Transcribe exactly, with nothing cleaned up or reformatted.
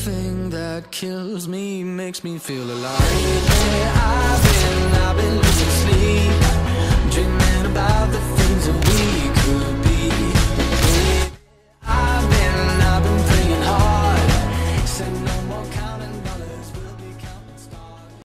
thing that kills me makes me feel alive. Lately I've been, I've been losing sleep, dreaming about the